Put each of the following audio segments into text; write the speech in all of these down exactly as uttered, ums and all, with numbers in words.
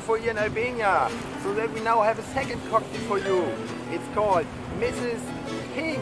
for you in Albania. So that we now have a second cocktail for you. It's called Missus Pink.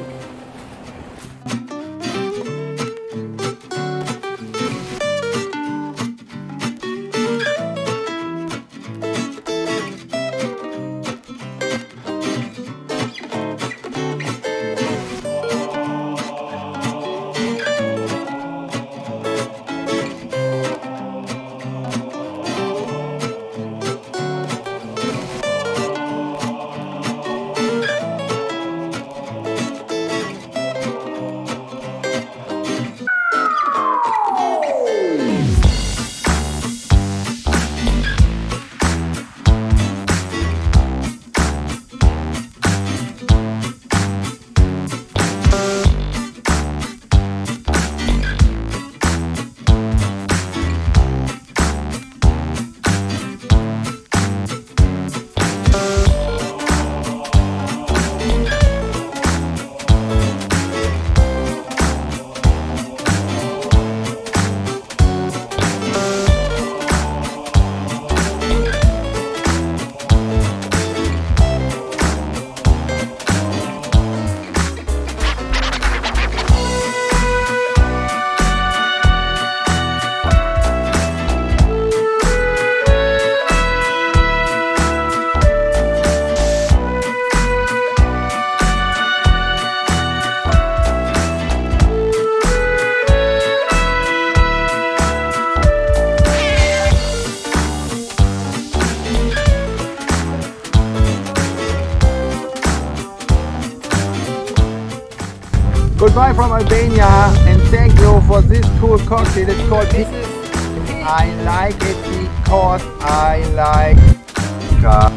Goodbye from Albania, and thank you for this cool cocktail. It's called Missus Pink. I like it because I like